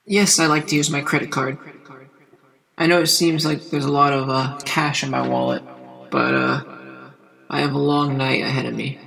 Yes, I like to use my credit card. I know it seems like there's a lot of cash in my wallet, but I have a long night ahead of me.